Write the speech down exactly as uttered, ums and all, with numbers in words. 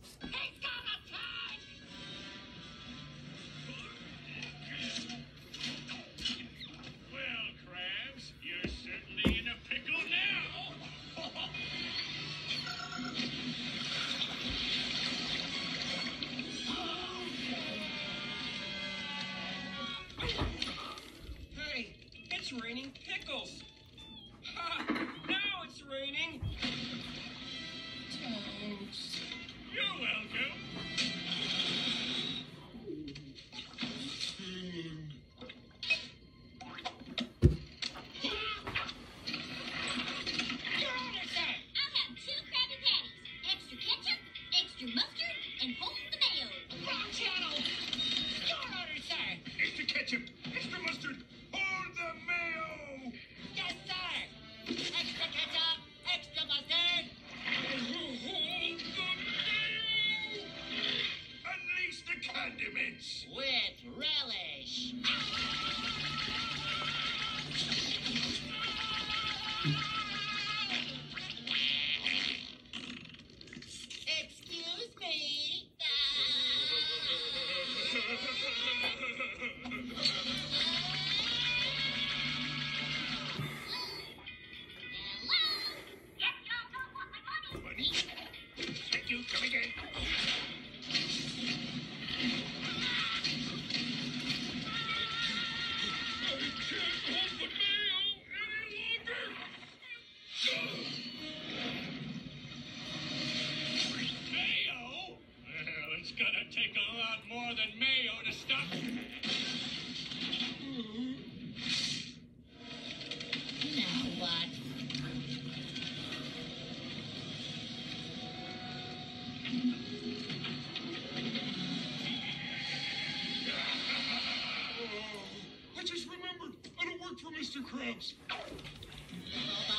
He's gonna attack! Well, Krabs, you're certainly in a pickle now. Hey, it's raining pickles. Ha! Now it's raining toads. You're welcome. Your Honor, sir! I'll have two Krabby Patties. Extra ketchup, extra mustard, and hold the mayo. Wrong channel! Your Honor, sir! Extra ketchup, extra mustard, hold the mayo. Yes, sir! Extra ketchup, extra mustard! Hold the mayo. Unleash the condiments. With relish. Excuse me. Money? Thank you. Come again. I can't hold the mayo any longer. Mayo? Well, it's gonna take a lot more than mayo to stop. Now what? I just remembered. I don't work for Mister Krabs. Oh,